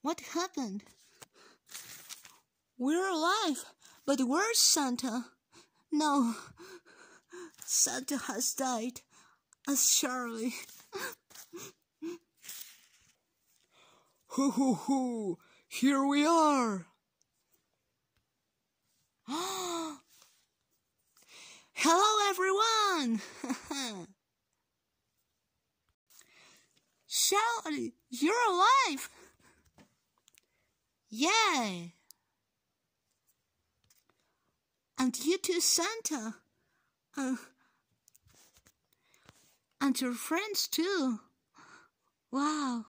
What happened? We're alive, but where's Santa? No, Santa has died, as Charlie. Hoo hoo hoo! Here we are! Hello, everyone! Charlie, you're alive! Yeah! And you too, Santa. And your friends too. Wow.